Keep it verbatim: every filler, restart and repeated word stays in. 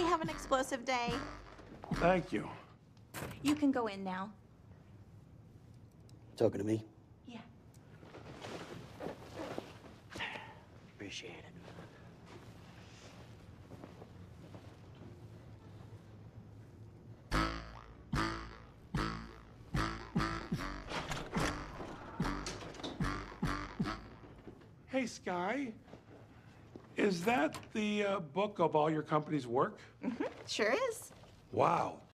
have an explosive day. Thank you. You can go in now. Talking to me? Yeah. Appreciate it. Hey, Sky. Is that the uh, book of all your company's work? Mm-hmm. Sure is. Wow,